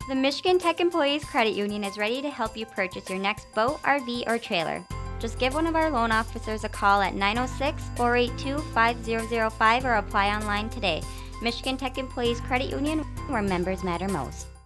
The Michigan Tech Employees Credit Union is ready to help you purchase your next boat, RV, or trailer. Just give one of our loan officers a call at 906-482-5005 or apply online today. Michigan Tech Employees Credit Union, where members matter most.